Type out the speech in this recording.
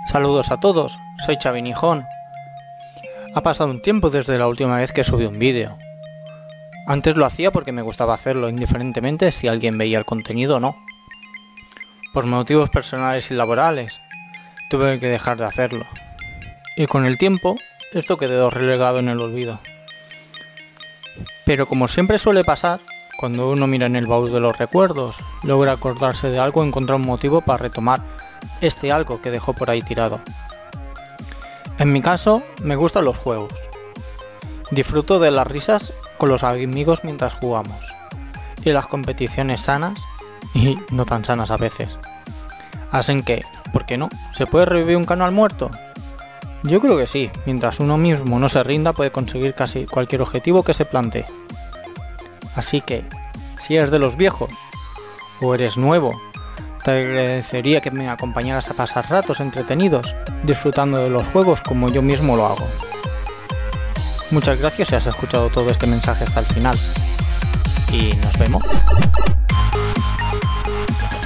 Saludos a todos, soy Xavi Nijón. Ha pasado un tiempo desde la última vez que subí un vídeo. Antes lo hacía porque me gustaba hacerlo, indiferentemente si alguien veía el contenido o no. Por motivos personales y laborales, tuve que dejar de hacerlo. Y con el tiempo, esto quedó relegado en el olvido. Pero como siempre suele pasar, cuando uno mira en el baúl de los recuerdos, logra acordarse de algo y encontrar un motivo para retomar este algo que dejó por ahí tirado. En mi caso, me gustan los juegos. Disfruto de las risas con los amigos mientras jugamos, y las competiciones sanas y no tan sanas a veces. Así que, ¿por qué no? ¿Se puede revivir un canal muerto? Yo creo que sí, mientras uno mismo no se rinda puede conseguir casi cualquier objetivo que se plantee. Así que, si eres de los viejos, o eres nuevo, te agradecería que me acompañaras a pasar ratos entretenidos, disfrutando de los juegos como yo mismo lo hago. Muchas gracias si has escuchado todo este mensaje hasta el final. Y nos vemos.